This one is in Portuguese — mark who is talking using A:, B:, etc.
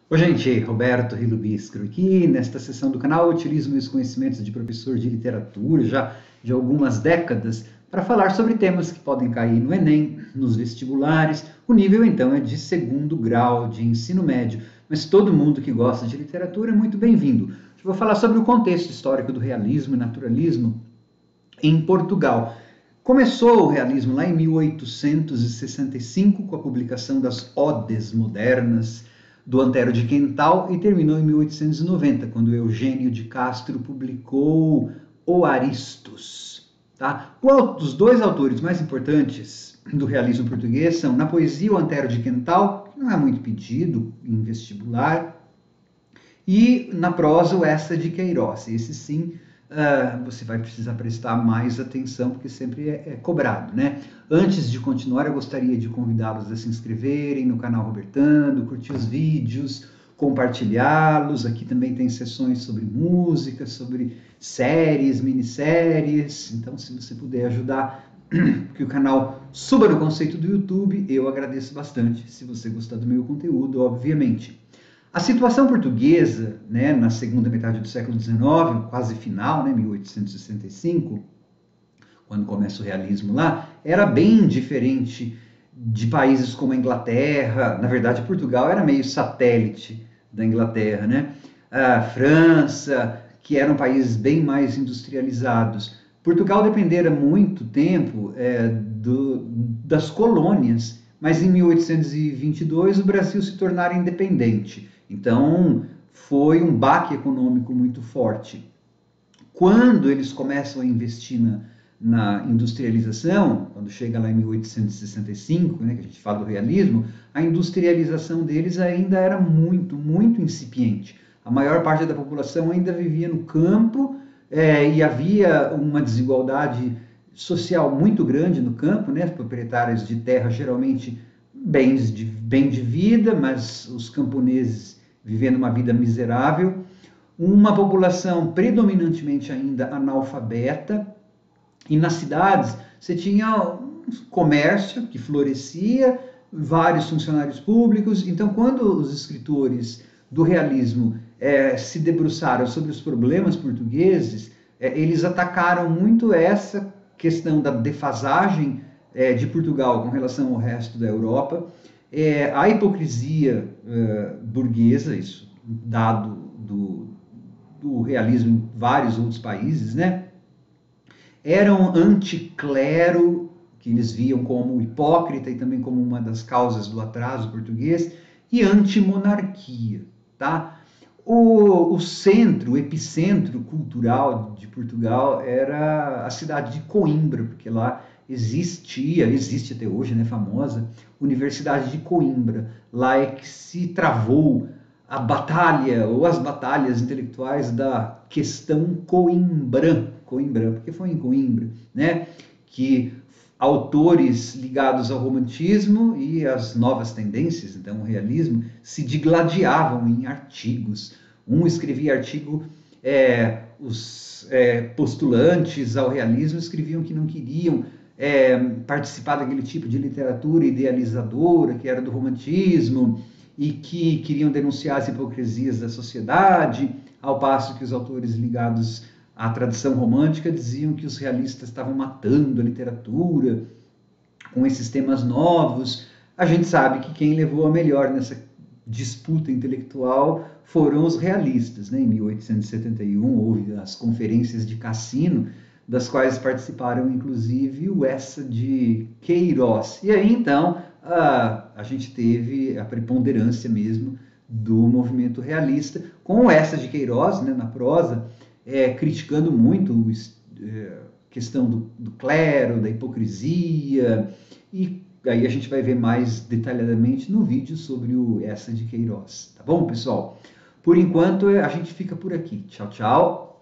A: Oi, gente, Roberto Rilo Biscro aqui. Nesta sessão do canal, eu utilizo meus conhecimentos de professor de literatura já de algumas décadas para falar sobre temas que podem cair no Enem, nos vestibulares. O nível, então, é de segundo grau de ensino médio, mas todo mundo que gosta de literatura é muito bem-vindo. Hoje eu vou falar sobre o contexto histórico do realismo e naturalismo em Portugal. Começou o realismo lá em 1865, com a publicação das Odes Modernas do Antero de Quental, e terminou em 1890, quando Eugênio de Castro publicou O Aristos. Tá? Os dois autores mais importantes do realismo português são, na poesia, o Antero de Quental, que não é muito pedido em vestibular, e na prosa, o Eça de Queiroz. Esse sim, você vai precisar prestar mais atenção, porque sempre é cobrado, né? Antes de continuar, eu gostaria de convidá-los a se inscreverem no canal Robertando, curtir os vídeos, compartilhá-los. Aqui também tem sessões sobre música, sobre séries, minisséries. Então, se você puder ajudar que o canal suba no conceito do YouTube, eu agradeço bastante, se você gostar do meu conteúdo, obviamente. A situação portuguesa, né, na segunda metade do século XIX, quase final, né, 1865, quando começa o realismo lá, era bem diferente de países como a Inglaterra. Na verdade, Portugal era meio satélite da Inglaterra, né? A França, que eram países bem mais industrializados. Portugal dependera muito tempo das colônias, mas em 1822 o Brasil se tornara independente. Então, foi um baque econômico muito forte. Quando eles começam a investir na industrialização, quando chega lá em 1865, né, que a gente fala do realismo, a industrialização deles ainda era muito incipiente. A maior parte da população ainda vivia no campo, e havia uma desigualdade social muito grande no campo, né? Os proprietários de terra geralmente bem de vida, mas os camponeses vivendo uma vida miserável, uma população predominantemente ainda analfabeta, e nas cidades você tinha um comércio que florescia, vários funcionários públicos. Então, quando os escritores do realismo se debruçaram sobre os problemas portugueses, eles atacaram muito essa questão da defasagem de Portugal com relação ao resto da Europa, a hipocrisia burguesa, isso dado do realismo em vários outros países, né? Eram anticlero, que eles viam como hipócrita e também como uma das causas do atraso português, e antimonarquia, tá? O centro, o epicentro cultural de Portugal era a cidade de Coimbra, porque lá existe até hoje, né, famosa, Universidade de Coimbra. Lá é que se travou a batalha, ou as batalhas intelectuais da questão Coimbrã, porque foi em Coimbra, né, que autores ligados ao romantismo e às novas tendências, então o realismo, se digladiavam em artigos. Um escrevia artigo, os postulantes ao realismo escreviam que não queriam participar daquele tipo de literatura idealizadora, que era do romantismo, e que queriam denunciar as hipocrisias da sociedade, ao passo que os autores ligados à tradição romântica diziam que os realistas estavam matando a literatura com esses temas novos. A gente sabe que quem levou a melhor nessa disputa intelectual foram os realistas, né? Em 1871 houve as conferências de Cassino, das quais participaram inclusive o Eça de Queiroz. E aí então a gente teve a preponderância mesmo do movimento realista, com o Eça de Queiroz, né, na prosa, criticando muito a questão do clero, da hipocrisia, e aí a gente vai ver mais detalhadamente no vídeo sobre o Eça de Queiroz. Tá bom, pessoal? Por enquanto, a gente fica por aqui. Tchau, tchau.